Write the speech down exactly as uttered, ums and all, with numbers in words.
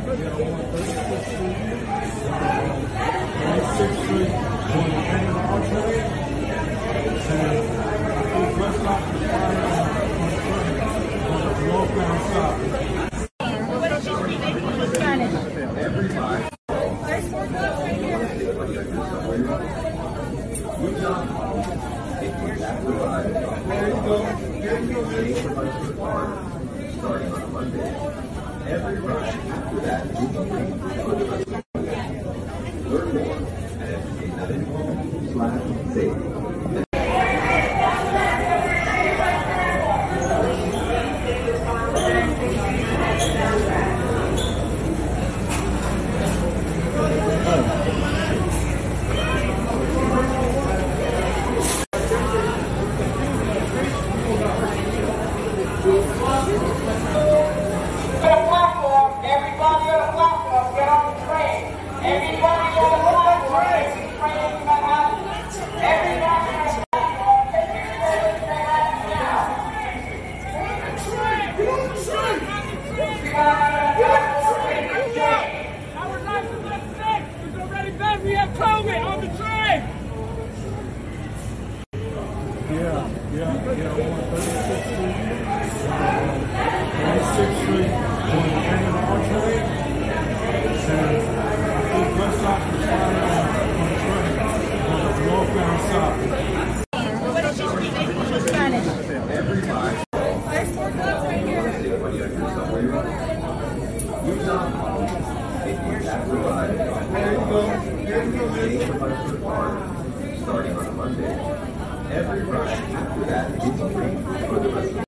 Starting on a Monday, every rush after that is free for the rest of the week. Learn more at f k dot info slash safety. Starting on a Monday, every rush after that is free for the rest of the week.